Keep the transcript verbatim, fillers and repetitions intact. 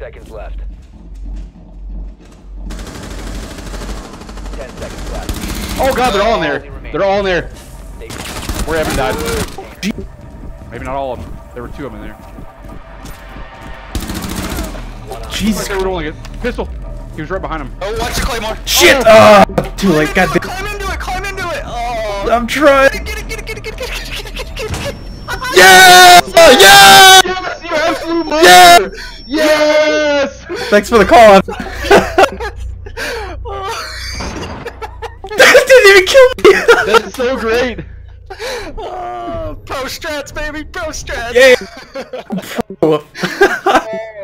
Seconds left. Ten seconds left. Oh god, they're all in there. They're all in there. Where Evan died. Maybe not all of them. There were two of them in there. Jesus. They were rolling it. Pistol. He was right behind him. Oh, watch the claymore. Shit! Oh, oh too late. God damn. Climb into it, climb into it. Oh. I'm trying. Get it, get it, get it, get it, get it, get it, get it, get it, get it. Yeah! Yeah! Yes, you absolute mother! Yeah! Yes! Thanks for the call. That didn't even kill me. That's so great. Oh, pro strats, baby, pro strats. Yeah.